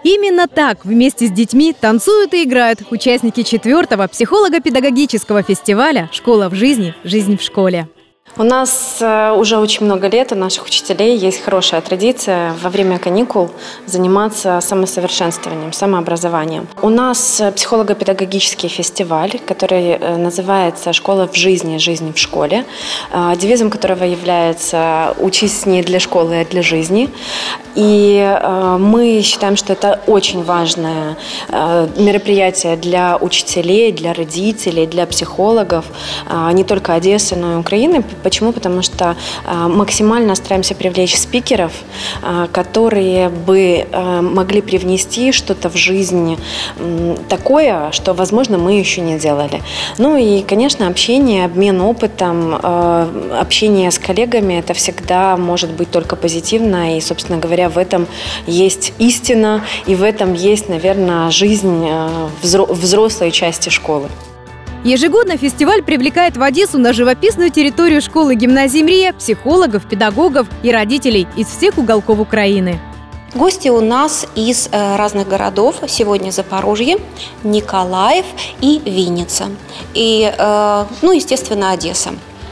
Именно так вместе с детьми танцуют и играют участники 4-го психолого-педагогического фестиваля «Школа в жизни. Жизнь в школе». У нас уже очень много лет, у наших учителей есть хорошая традиция во время каникул заниматься самосовершенствованием, самообразованием. У нас психолого-педагогический фестиваль, который называется «Школа в жизни. Жизнь в школе», девизом которого является «Учись не для школы, а для жизни». И мы считаем, что это очень важное мероприятие для учителей, для родителей, для психологов, не только Одессы, но и Украины. Почему? Потому что максимально стараемся привлечь спикеров, которые бы могли привнести что-то в жизнь такое, что, возможно, мы еще не делали. Ну и, конечно, общение, обмен опытом, общение с коллегами – это всегда может быть только позитивно. И, собственно говоря, в этом есть истина, и в этом есть, наверное, жизнь взрослой части школы. Ежегодно фестиваль привлекает в Одессу на живописную территорию школы-гимназии «Мрия» психологов, педагогов и родителей из всех уголков Украины. Гости у нас из разных городов. Сегодня Запорожье, Николаев и Винница. И, естественно, Одесса.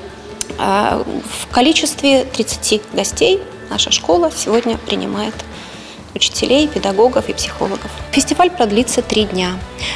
В количестве 30 гостей наша школа сегодня принимает учителей, педагогов и психологов. Фестиваль продлится 3 дня.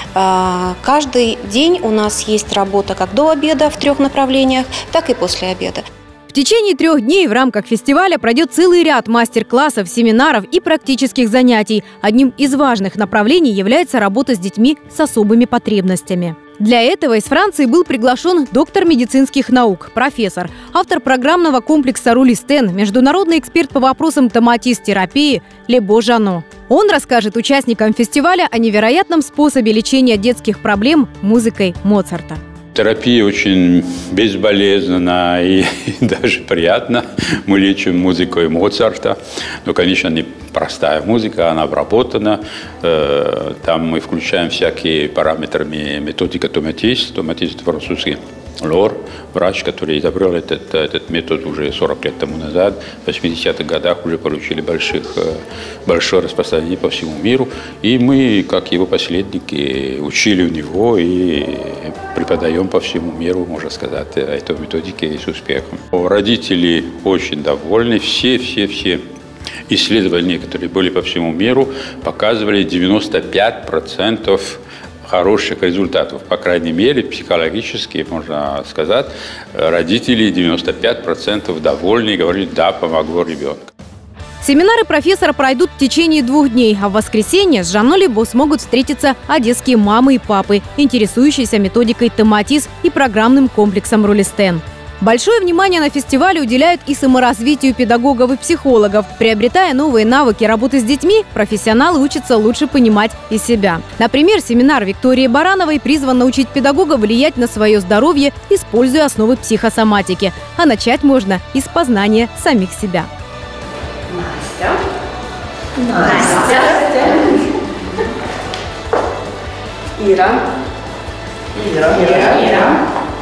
Каждый день у нас есть работа как до обеда в 3 направлениях, так и после обеда. В течение 3 дней в рамках фестиваля пройдет целый ряд мастер-классов, семинаров и практических занятий. Одним из важных направлений является работа с детьми с особыми потребностями. Для этого из Франции был приглашен доктор медицинских наук, профессор, автор программного комплекса «Рулистен», международный эксперт по вопросам томатист-терапии Лебо Жано. Он расскажет участникам фестиваля о невероятном способе лечения детских проблем музыкой Моцарта. Терапия очень безболезненна и даже приятна. Мы лечим музыкой Моцарта. Но, конечно, не простая музыка, она обработана. Там мы включаем всякие параметры методика томатист. Томатист французский Лор, врач, который изобрел этот метод уже 40 лет тому назад. В 80-х годах уже получили большое распространение по всему миру. И мы, как его последники, учили у него и преподаем по всему миру, можно сказать, эту методику с успехом. Родители очень довольны. Все исследования, которые были по всему миру, показывали 95% хороших результатов. По крайней мере, психологически, можно сказать, родители 95% довольны и говорят: да, помогло ребенку. Семинары профессора пройдут в течение 2 дней, а в воскресенье с Жано Лебо смогут встретиться одесские мамы и папы, интересующиеся методикой томатиз и программным комплексом «Рулистен». Большое внимание на фестивале уделяют и саморазвитию педагогов и психологов. Приобретая новые навыки работы с детьми, профессионалы учатся лучше понимать и себя. Например, семинар Виктории Барановой призван научить педагога влиять на свое здоровье, используя основы психосоматики. А начать можно и с познания самих себя. Настя. Ира.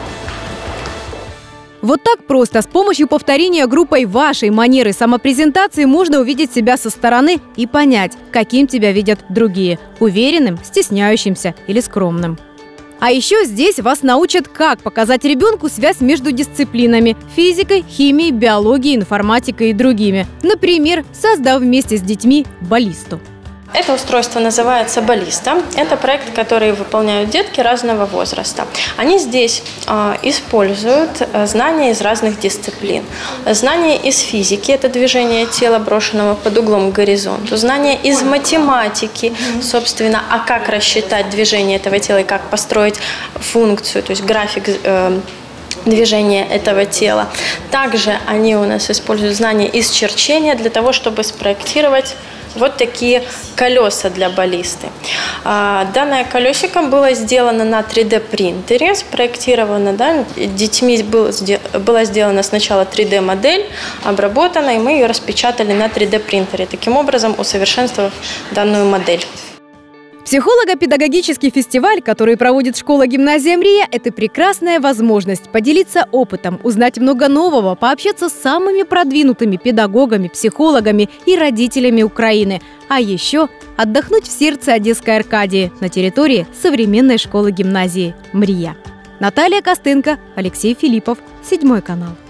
Вот так просто, с помощью повторения группой вашей манеры самопрезентации можно увидеть себя со стороны и понять, каким тебя видят другие – уверенным, стесняющимся или скромным. А еще здесь вас научат, как показать ребенку связь между дисциплинами – физикой, химией, биологией, информатикой и другими. Например, создав вместе с детьми баллисту. Это устройство называется «Баллиста». Это проект, который выполняют детки разного возраста. Они здесь используют знания из разных дисциплин. Знания из физики – это движение тела, брошенного под углом к горизонту. Знания из математики, собственно, а как рассчитать движение этого тела и как построить функцию, то есть график движения этого тела. Также они у нас используют знания из черчения для того, чтобы спроектировать вот такие колеса для баллисты. Данное колесико было сделано на 3D принтере, спроектировано, детьми была сделана сначала 3D модель, обработана, и мы ее распечатали на 3D принтере, таким образом усовершенствовав данную модель. В Психолого-педагогический фестиваль, который проводит школа-гимназия «Мрия», это прекрасная возможность поделиться опытом, узнать много нового, пообщаться с самыми продвинутыми педагогами, психологами и родителями Украины. А еще отдохнуть в сердце Одесской Аркадии на территории современной школы-гимназии «Мрия». Наталья Костенко, Алексей Филиппов, 7 канал.